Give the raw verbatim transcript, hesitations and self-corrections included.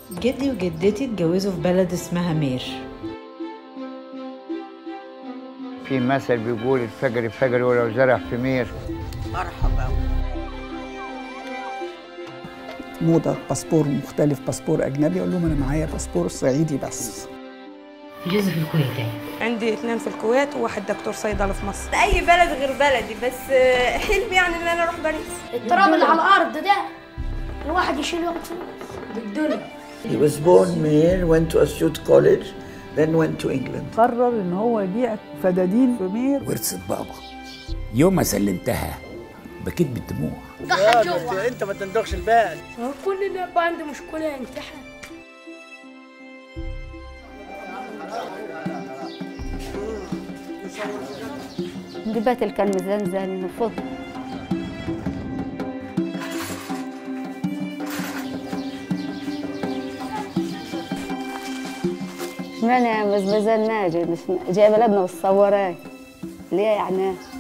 جدي وجدتي اتجوزوا في بلد اسمها مير. في مثل بيقول الفجر فجر ولو زرع في مير. مرحبا. موضة باسبور مختلف، باسبور أجنبي، أقول لهم أنا معايا باسبور صعيدي بس. جوزي في الكويت. عندي اثنين في الكويت وواحد دكتور صيدلة في مصر. أي بلد غير بلدي، بس حلمي يعني إن أنا أروح باريس. التراب اللي على الأرض ده الواحد يشيل ياخد فلوس بالدنيا. He was born Mir, went to Asyut College, then went to England. قرر إن هو يبيع فدادين في مير. ورثة بابا. يوم ما سلمتها بكيت بالدموع. ضحك جوا. أنت ما تندخش البال. كل ده بقى عنده مشكلة ينتحر. جبت الكلمة زنزان من الفضل. اشمعنى مزمزة الناجي مش جايبة لبنة والصورات ليه يعني؟